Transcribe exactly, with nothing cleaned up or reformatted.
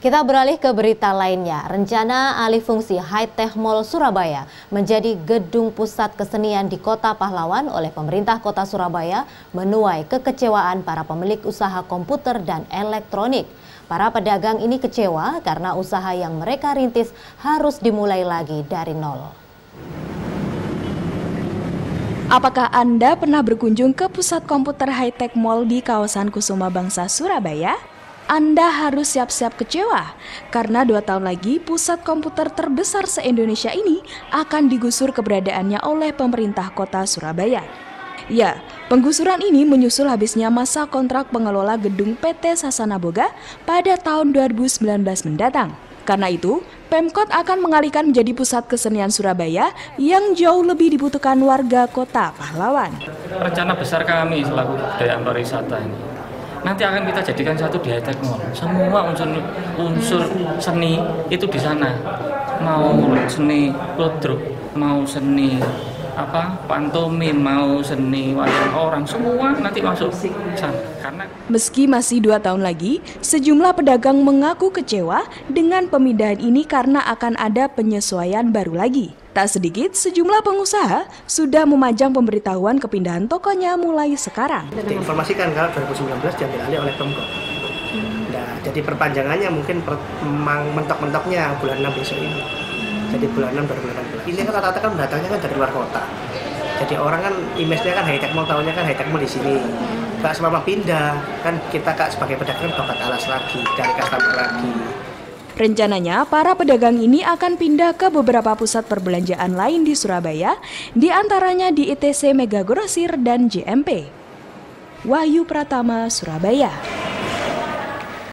Kita beralih ke berita lainnya. Rencana alih fungsi Hi-Tech Mall Surabaya menjadi gedung pusat kesenian di Kota Pahlawan oleh pemerintah Kota Surabaya menuai kekecewaan para pemilik usaha komputer dan elektronik. Para pedagang ini kecewa karena usaha yang mereka rintis harus dimulai lagi dari nol. Apakah Anda pernah berkunjung ke pusat komputer Hi-Tech Mall di kawasan Kusuma Bangsa, Surabaya? Anda harus siap-siap kecewa, karena dua tahun lagi pusat komputer terbesar se-Indonesia ini akan digusur keberadaannya oleh pemerintah kota Surabaya. Ya, penggusuran ini menyusul habisnya masa kontrak pengelola gedung P T Sasana Boga pada tahun dua ribu sembilan belas mendatang. Karena itu, Pemkot akan mengalihkan menjadi pusat kesenian Surabaya yang jauh lebih dibutuhkan warga kota Pahlawan. Rencana besar kami selaku budaya pariwisata ini, nanti akan kita jadikan satu di Hi-Tech Mall. Semua unsur, unsur seni itu di sana. Mau seni ludruk, mau seni apa pantomim, mau seni wayang orang, semua nanti masuk sana. Karena meski masih dua tahun lagi, sejumlah pedagang mengaku kecewa dengan pemindahan ini karena akan ada penyesuaian baru lagi. Tak sedikit sejumlah pengusaha sudah memajang pemberitahuan kepindahan tokonya mulai sekarang. Diinformasikan kalau dua ribu sembilan belas diambil alih oleh Pemkot. Nah, jadi perpanjangannya mungkin per, memang mentok-mentoknya bulan enam besok ini. Jadi bulan enam dua ribu delapan belas. Ini kan rata-rata kan datangnya kan dari luar kota. Jadi orang kan image-nya kan Hi-Tech Mall, tahunya kan Hi-Tech Mall di sini. Kalau selama pindah kan kita kak sebagai pedagang dapat alas lagi, dari customer lagi. Rencananya, para pedagang ini akan pindah ke beberapa pusat perbelanjaan lain di Surabaya, di antaranya di I T C Mega Grosir dan J M P. Wahyu Pratama, Surabaya.